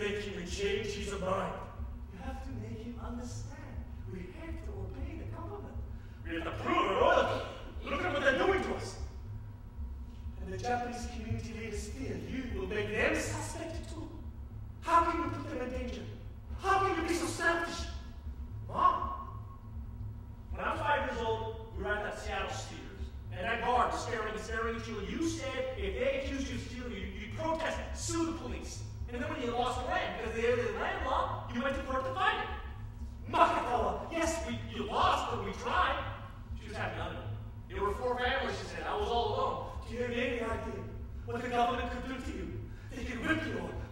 make him change his mind. You have to make him understand. We have to obey the government. We have to prove our loyalty. Look at what they're doing to us. And the Japanese community leaders fear you will make them suspected too. How can you put them in danger? How can you be so selfish? Mom, when I was 5 years old, we were at that Seattle Steelers, and that guard was staring at you, and you said if they accused you of stealing, you'd protest, sue the police. And then when you lost the land, because they had the land law, you went to court to fight it. Makatawa, Yes, you lost, but we tried. She was having none of it. There were 4 families, she said. I was all alone. do you have any idea what the government could do to you? They could whip you